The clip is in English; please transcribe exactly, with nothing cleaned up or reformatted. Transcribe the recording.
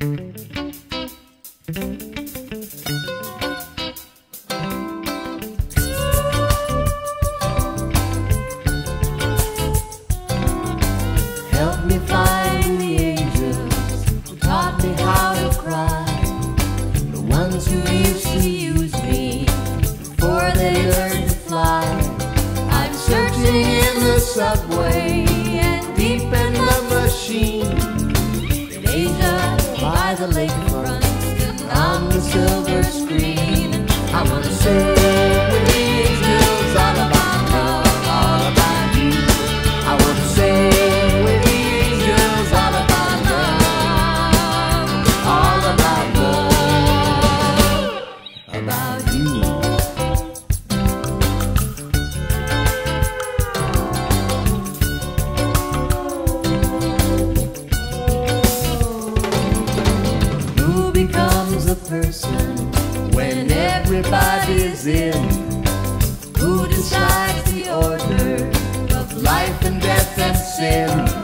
Help me find the angels who taught me how to cry, the ones who used to use me before they learned to fly. I'm searching in the subway and deep in the machine, in Asia, by the lakefront, and on the silver screen. I wanna sing with the angels all about love, all about you. I wanna sing with the angels all about love, all about love, about you. Who becomes a person when everybody's in? Who decides the order of life and death and sin?